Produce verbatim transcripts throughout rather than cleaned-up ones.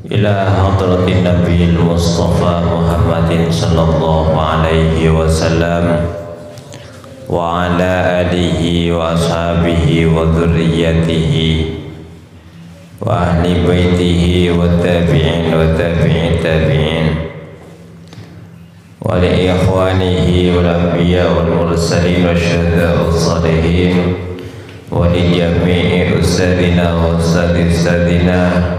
إلى حضرة النبي المصطفى محمد صلى الله عليه وسلم وعلى آله وأصحابه وذريته وأهل بيته والتابعين وتابعي التابعين ولإخوانه والأنبياء والمرسلين والشهداء والصالحين ولجميع أستاذنا وأستاذ أستاذنا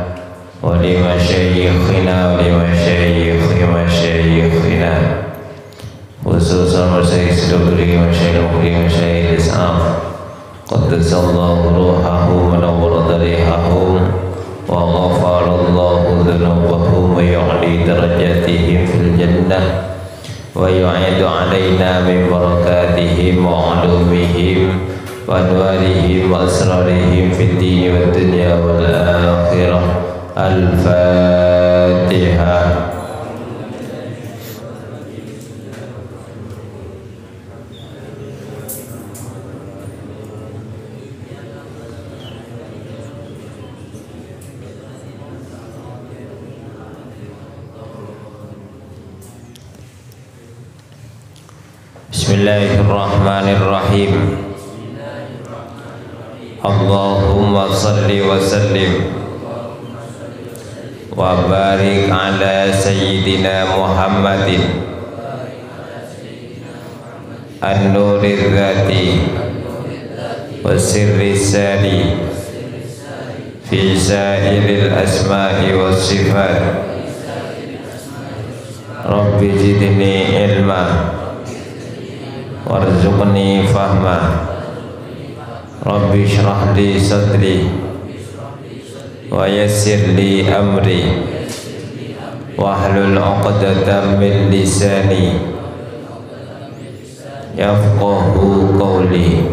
ولمشايخنا ولمشايخ مشايخنا خصوصا مشايخ الدبري ومشايخ المقري ومشايخ الإسعاف قدس الله روحه ونور ضريحهم وغفر الله ذنوبهم ويعلي درجاتهم في الجنة ويعيد علينا من بركاتهم وعلومهم وأنوارهم وأسرارهم في الدين والدنيا والآخرة. الفاتحة. Bismillahirrahmanirrahim. Allahumma salli wa sallim wa barik ala sayyidina Muhammadin an-nuril dhati wa sirri sari fi sa'iril asma'i wa sifat. Rabbi zidni ilma warzuqni fahma. Rabbi shrah li sadri wa yassir li amri wahlul 'uqdatam min lisani yafqahu qawli.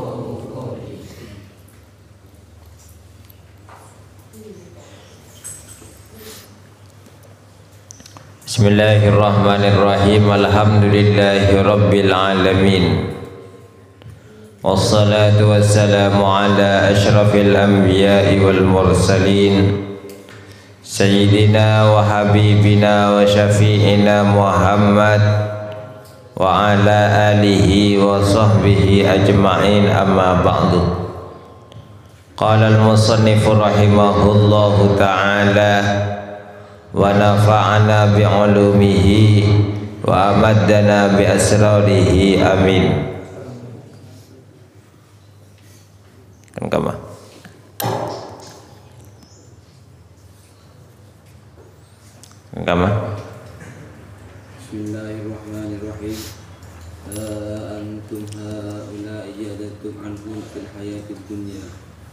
Bismillahirrahmanirrahim. Alhamdulillahi rabbil alamin. Wassalatu wassalamu ala ashrafil anbiya'i wal mursalin Sayyidina wa habibina wa syafi'ina Muhammad wa ala alihi wa sahbihi ajma'in, amma ba'du. Qala al-musannifu rahimahullahu ta'ala wa nafa'ana bi'ulumihi wa amaddana bi asrarihi, amin. Kama Kama Bismillahirrahmanirrahim. Antum haula'i yadatum anhum fil hayatid dunya.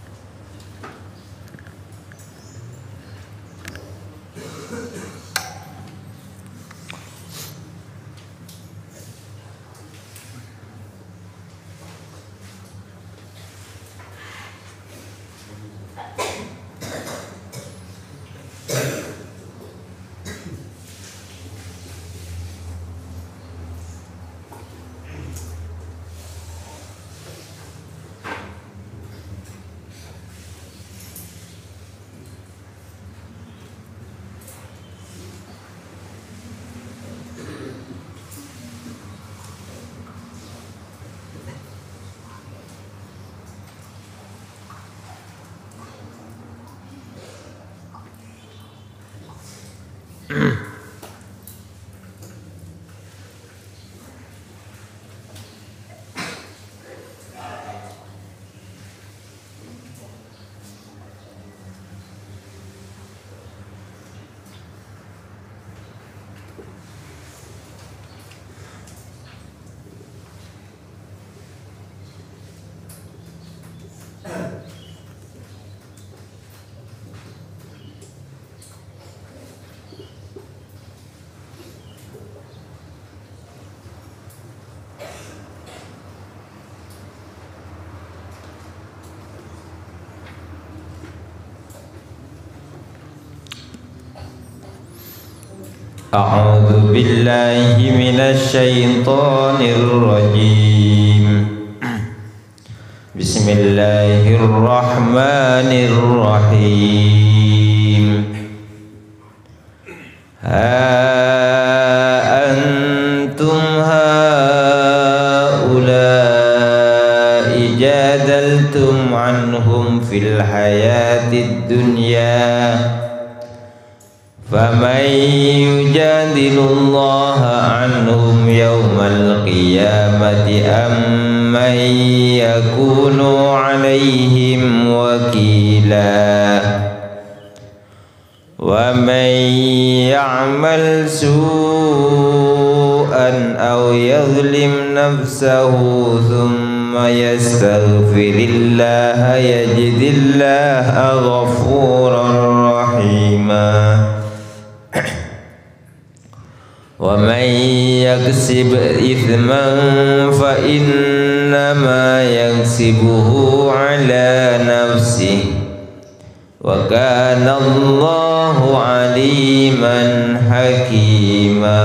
A'udzu billahi minasy syaithanir rajim. Bismillahirrahmanirrahim. Ha antum haula'i jadaltum anhum fil hayatid dunya faman yujadilullaha anhum yawmal qiyamati amman yakunu alaihim wakila wa man ya'mal su'an aw yadhlim nafsahu thumma yastaghfirillaha yajidillaha ghafuran rahima wa man yaksib ithman fa innama yaksibuhu ala nafsihi wa kana Allahu aliman hakima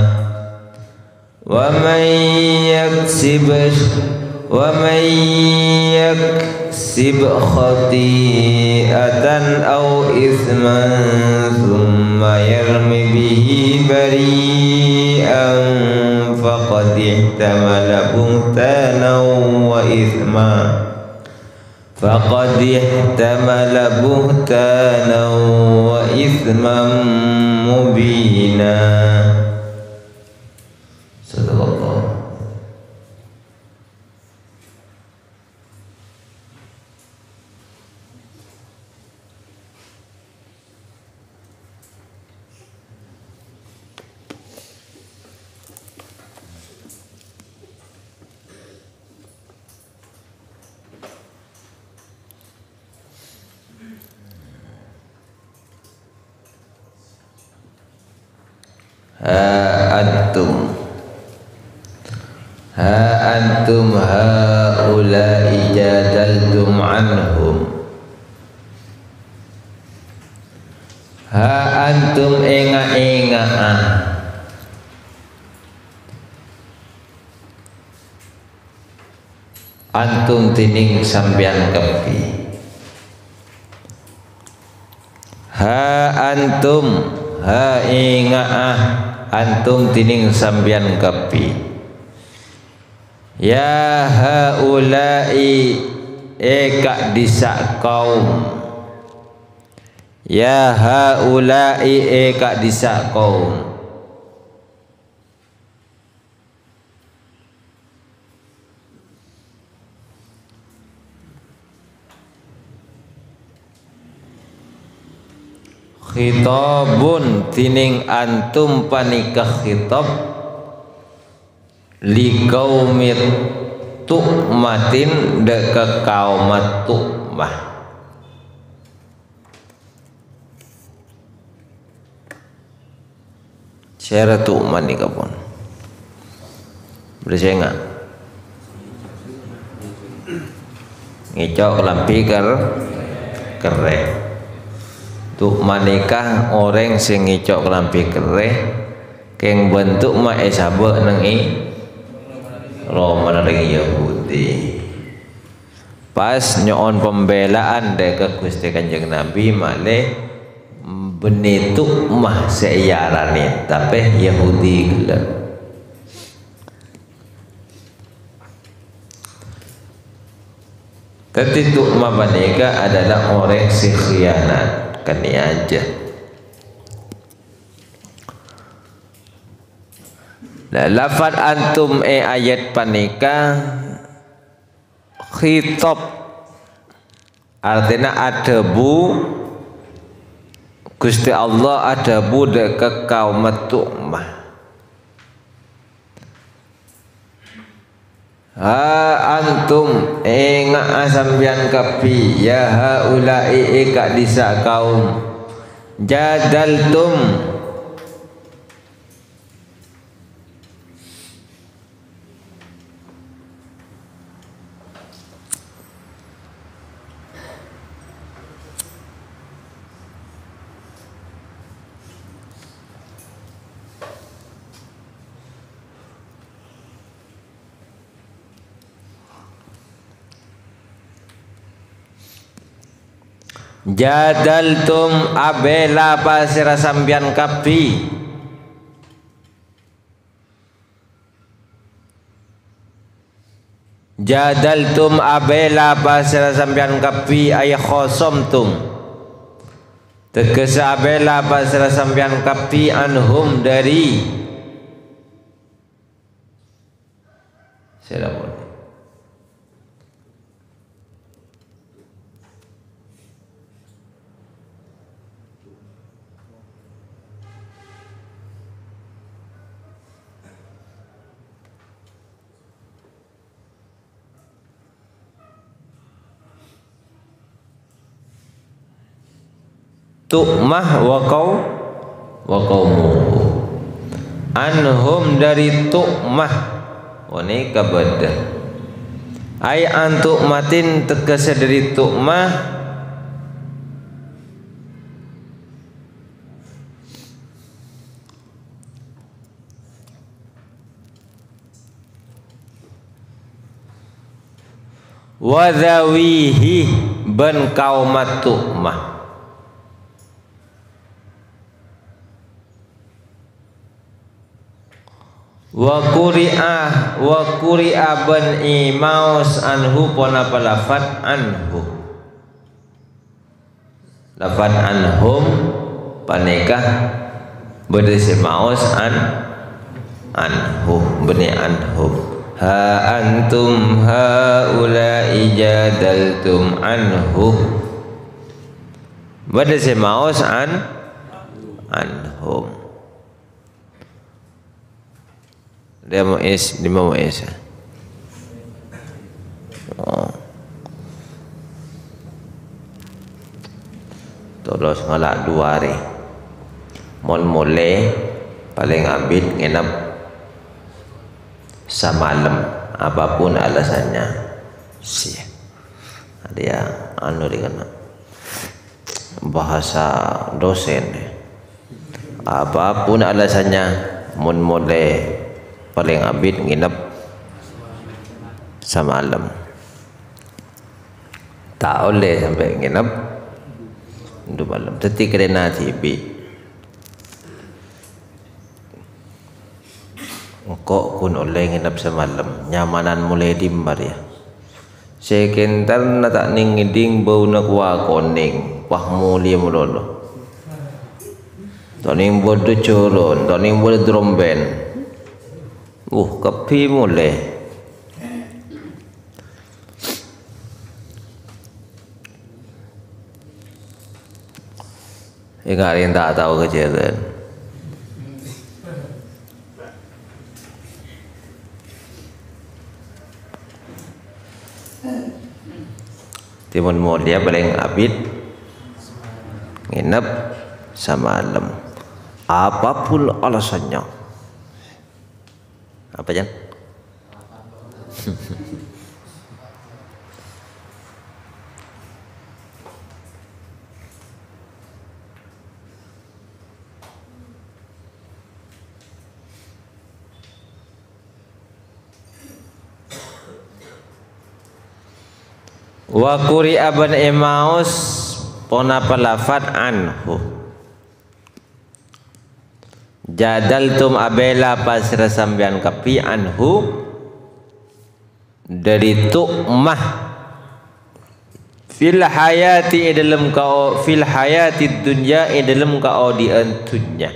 wa man yaksib wa man yaksib khati'atan aw ithman thumma yarmi bihi bari'an faqad ihtamala buhtanan wa ithman faqad ihtamala buhtanan wa ithman mubina. Sadaqallah. Ha antum ha antum haula'i jadaltum anhum ha antum enga-enga ah antum tining sambian kepi ha antum ha enga ah antum tining sambian kapi ya haulai eka disa kaum ya haulai eka disa kaum khitabun tining antum panikah khitab li qaumit tu'matin deka kaumat tu'mah syara tu'mah ni kapon bersih enggak ngicok lampi ker kere tuh manikah orang sing ngicok kelampi kereh keng bentuk ma esabe nengi Roman ring Yahudi pas nyoon pembelaan dek Gusti Kanjeng Nabi malih benituk mah seiyarane tapi Yahudi gelap Tetituk mah manika adalah orang si khianat kan aja. Nah, lafad antum e ayat panika khitab artinya adabu Gusti Allah adabu dek kaum tu'mah. Ha antum enga asambian kapi ya haulai eka disa kaum jadaltum Jadaltum abela pasira sambian kapi. Jadaltum abela pasira sambian kapi ay khosomtum. Tegesa abela pasira sambian kapi anhum dari Selamun. Tu'mah wa qaw wa qaumuhu. Anhum dari tu'mah wani kabada ay antuk matin tegese dari tu'mah wadhawihi ban kaumat tu'mah. Wa quri'ah wa quri'a ban imaus anhu pona palafat anhu. Lafat anhum panekah berdesi maus an anhu bani anhum. Ha antum haula'i jadaltum anhu berdesi maus an anhum. Dia mau is, dia mau is. Oh. Terus ngalak dua hari. Mon mole paling abid nginap semalam apapun alasannya. Si. Dia anu dikena bahasa dosen. Apapun alasannya mon mole paling abid nginep semalam. Tak boleh sampai nginep dua malam. Teti kerana tibi. Engkau pun oleh nginep semalam. Nyamanan mulai dimbar ya. Sekentar na tak ningiding bau nak wa koning. Wah mulia mulolo. Toning bodoh culun. Toning bodoh dromben. Uh, kapi mulai. Ingat yang tak tahu kejadian. Timun mulia paling abid nginep semalam. Apapun alasannya. Apa Jan? Wa quri'a ban imaus pona palafat anhu. Jadaltum abela pasra sambian kapi anhu dari tu'mah fil hayati dalam kau fil hayati dunya dalam kau di antunya.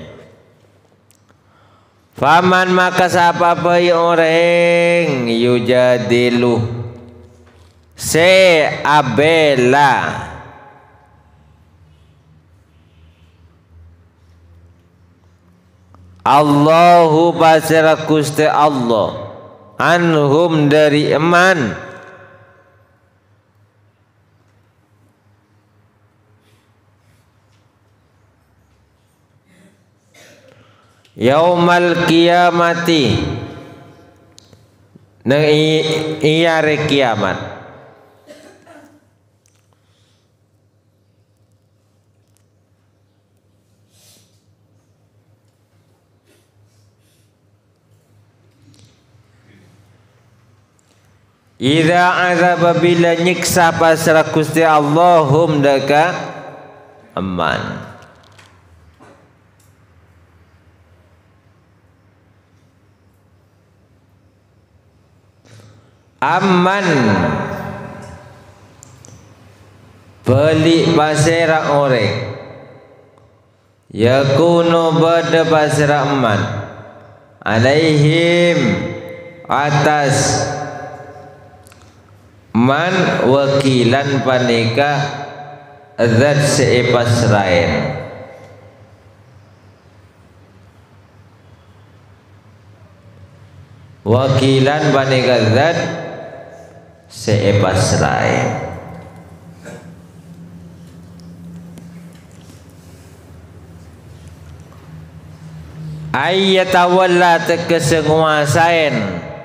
Faman maka siapa bayi orang yujadilu se abela Allahu basira kusti Allah anhum dari iman yaumal kiamati nang iya re kiamat. Idza azaba bila nyiksa pasra Gusti Allahum daka aman. Aman pelik pasir orang yakunu bada pasir aman alaihim atas man wakilan panika zat seipasrain wakilan panika zat seipasrain ayyatawalla tekesenguasain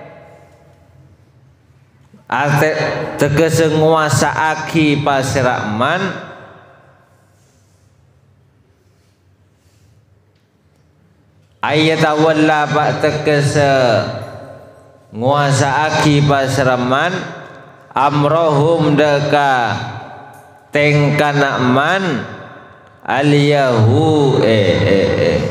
ate tekesenguasaaki pasiraman ayyatawalla pak tekesenguasaaki pasiraman amrohum deka tengkanaman aliyahu eh eh eh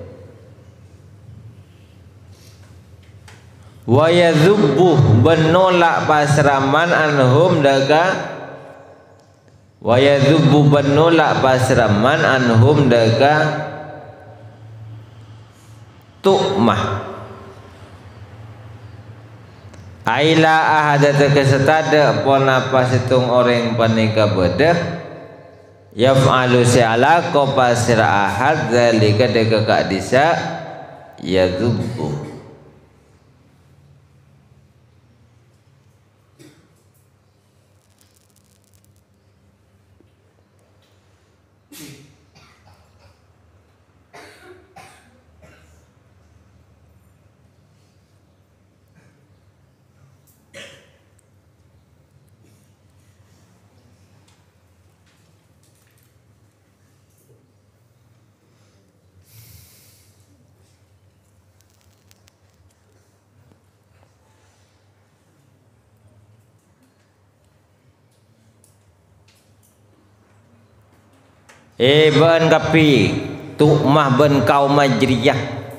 wa yadhubbu benolak pasraman anhum daga wa yadhubbu benolak pasraman anhum daga tu'mah aila ahadata kesetada pona pasitung orang panika bedah yaf'alu si'ala ko pasra ahad zalika daga kadisa yadhubbu Ibn kapi tu'mah ben kaum majriyah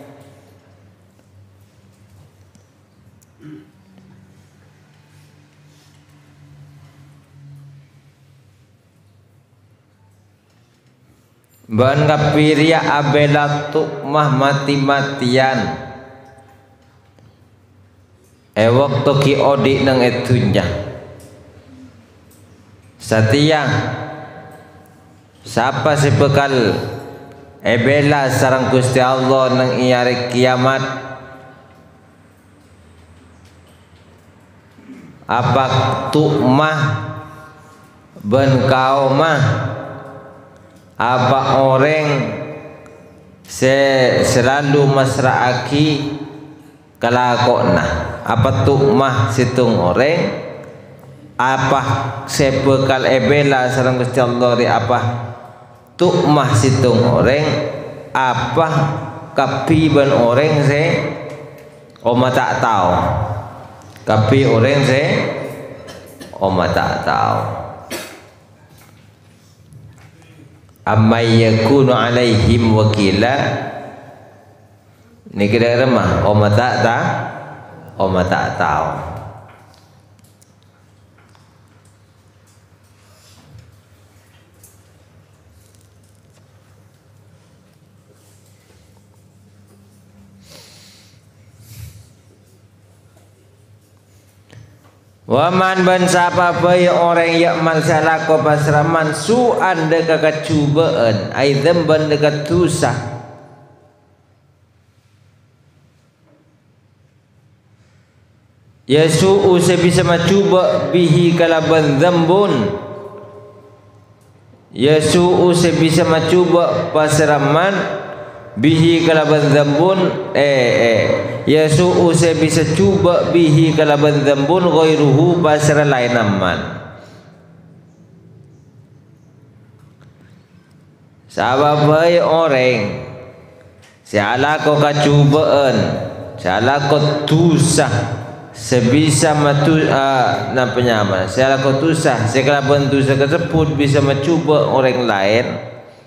ben kapi riya abela tu'mah mati-matian e waktu ki odik nang etunya Satya siapa si bekal ebela sarang Gusti Allah nang iari kiamat apa tu'mah ben kaumah apa orang se selalu masraaki kelakona apa tu'mah situng orang apa sebekal ebela sarang Gusti Allah ri apa tu'mah situng orang apa kapi ban orang se oma tak tahu kapi orang se oma tak tahu amma yakunu alaihim wakila ni kira remah oma tak tahu oma tak tahu waman ban sapa bayi orang yang masalah ko pasraman su'an dekat kecubaan aidem ban dekat tusah ya su'u sebisa macuba bihi kalaban zambun ya su'u sebisa macuba pasraman bihi kalaban zambun eh eh ya su'u saya bisa cuba bihi kalaban zambun ghairuhu pasra lain aman sabab baik orang siala ko kacubaan siala ko tusah sebisa matu uh, na penyama siala ko tusah sekalaban tusah tersebut bisa mencuba orang lain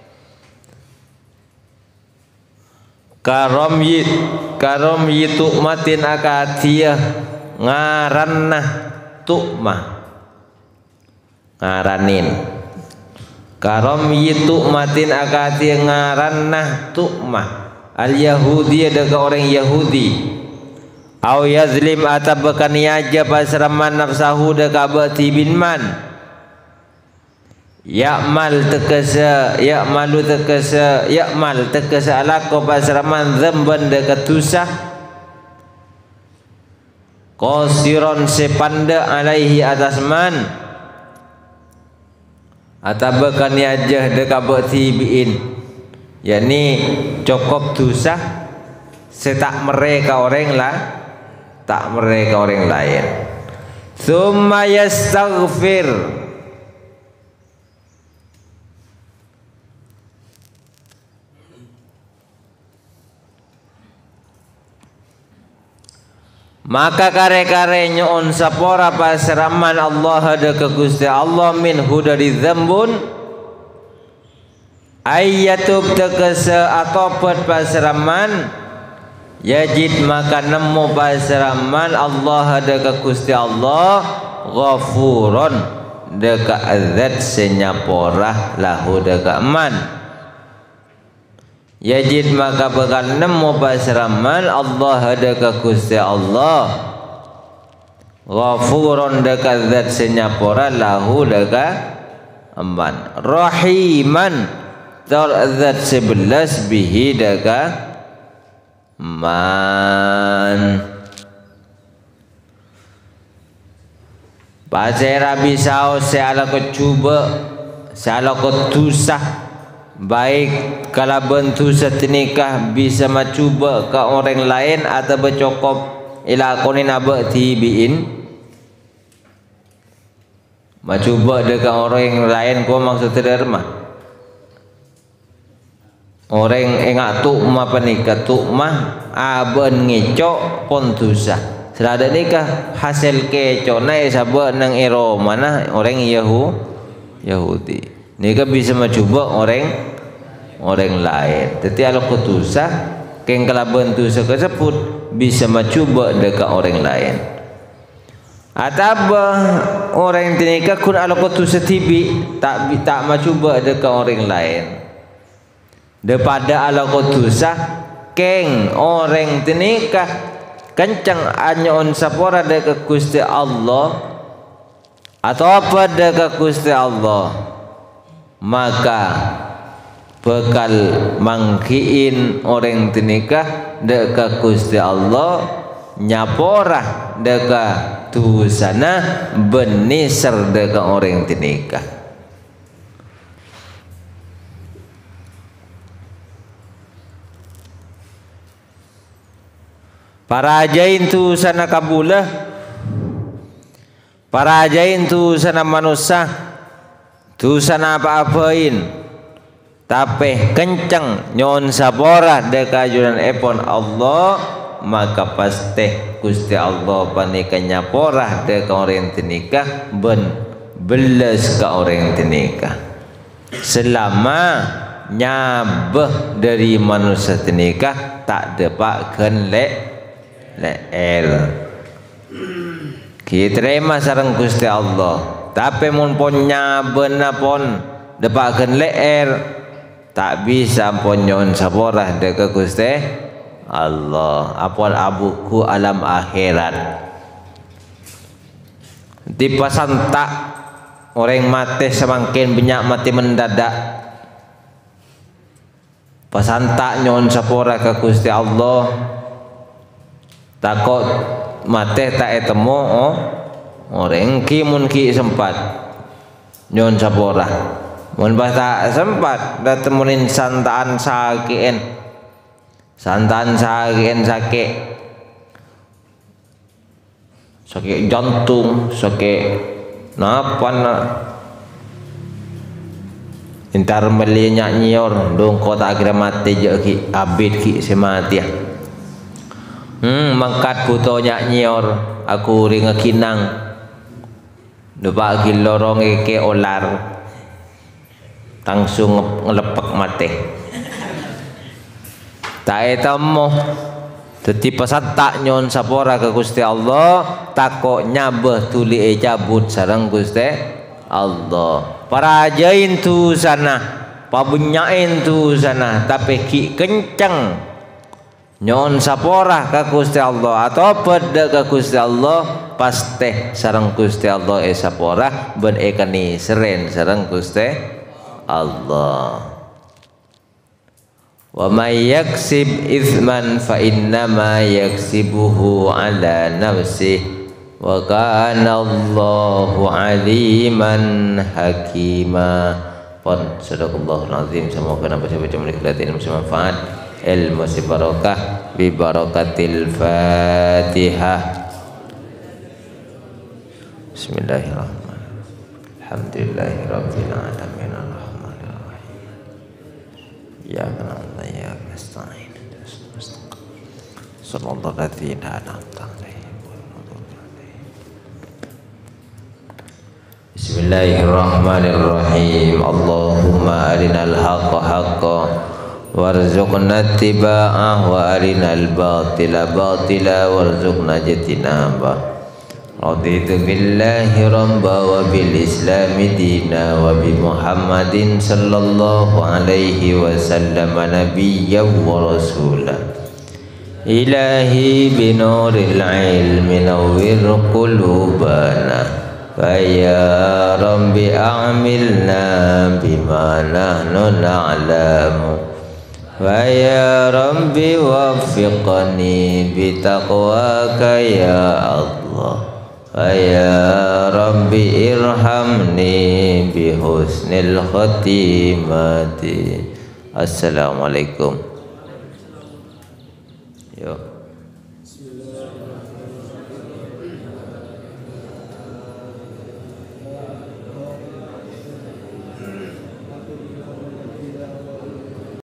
karom yit karom yitu matin akatia ngaranna tukma ngaranin karom yitu matin akatia ngaranna tukma al yahudi ada ke orang Yahudi au yazlim atabakan yaja pasraman nafsahu da kabati bin man ya'mal tekasa ya'malu tekasa ya'mal tekasa alaqo pasraman dzamban da katusah qasiron sepanda alaihi atas man atabakan yaja da kabati bin yakni cukup dosa setak mereka orang lah tak mereka orang lain. Tsumma yastaghfir maka kare-kare nyon sapora pasraman Allah ada ke Gusti Allah min hudari dzambun ayatub tekesa atopet pasraman yajid maka nemu pasraman Allah ada ke Gusti Allah ghafuron deka azat senyaporah lahu deka man yajid maka bakal nemu pasraman Allah ada ke Gusti Allah ghafuron deka azat senyaporah lahu deka man rahiman tar azat sebelas bihi deka man pasera bisau seala ko cuba seala ko tusah baik kalau bentuk setenikah bisa mencuba ke orang lain atau bercokop ila konin abak tibiin mencuba dengan orang yang lain ko maksud terima orang engak tukma panika tukma aben ngecok pon tusah selada nikah hasil kecok naik sahabat nang ero mana orang Yahu Yahudi nikah bisa mencuba orang orang lain tetapi kalau ketusah keng kelaban tusah tersebut bisa mencuba dekat orang lain atau orang nikah kun kalau ketusah tibi tak tak mencuba dekat orang lain daripada ala kutusah keng orang tenikah kencang anyon sapora deka Gusti Allah atau apa deka Gusti Allah maka bekal mangkiin orang tenikah deka Gusti Allah nyapora deka tusana benisar deka orang tenikah. Para ajain tu sana kabulah, para ajain tu sana manusia, tu sana apa-apain, tapi kencang nyon sabora deka juran epon Allah maka pasti Gusti Allah panikanya porah deka orang tenikah ben belas ke orang tenikah selama nyabah dari manusia tenikah tak dapat kenlek leer kita terima sareng Gusti Allah tapi mun pon nyabena pon depakeun leer tak bisa pon nyon saborah deka Gusti Allah apon abuku alam akhirat di pasantak orang mati semakin banyak mati mendadak pasantak nyon saborah ke Gusti Allah takut mati tak etemu oh orang ki mun ki sempat nyon sapora mun tak sempat dah temuin santaan sakien santaan sakien sakit sakit jantung sakit napa nak entar melinya nyor dong kota agra mati je ki abid ki semati Hmm, mangkat butonya nyor aku ring kinang depa gi lorong ke olar langsung ngelepek mati tak etamu teti pasatak nyon sapora ke Gusti Allah takok nyabeh tuli e cabut sareng Gusti Allah. Para ajain tu sana, pabunyain tu sana, tapi ki kencang nyon sapora ke Gusti Allah atau pada ke Gusti Allah pasti sareng Gusti Allah e sapora ben e kani seren sareng Gusti Allah. Wa may yaksib ithman fa innama yaksibuhu ala nafsihi wa kana Allahu aliman hakima. Pon sadaqallahul azim. Semoga napa baca mereka ilmu manfaat, ilmu barokah bi barakatil Fatihah. Bismillahirrahmanirrahim. Alhamdulillahirabbil alamin. Ya na'budu wa iyyaka nasta'in. Sallallahu alaihi wa sallam. Bismillahirrahmanirrahim. Allahumma arinal haqqa haqqan warzuqna ittiba'ah wa arinal batila batila warzuqna ijtinabah. Raditu billahi rabba wa bil islami dina wa bi Muhammadin sallallahu alaihi wasallam nabiyyan wa rasulah. Ilahi binuril ilmi nawwir qulubana wa ya rabbi a'milna bima nahnu na'lamu wa ya rabbi waffiqni bi taqwaka ya Allah. Ya Rabbi irhamni bi husnil khatimati. Assalamualaikum. Yo.